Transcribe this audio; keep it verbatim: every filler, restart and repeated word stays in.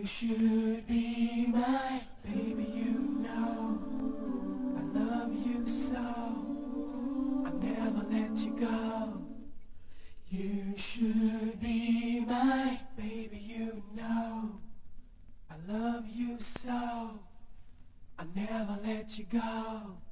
You should be mine, baby, you know I love you so, I'll never let you go. You should be mine, baby, you know I love you so, I'll never let you go.